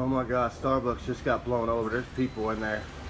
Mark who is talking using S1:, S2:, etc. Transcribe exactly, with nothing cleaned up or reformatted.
S1: Oh my gosh, Starbucks just got blown over. There's people in there.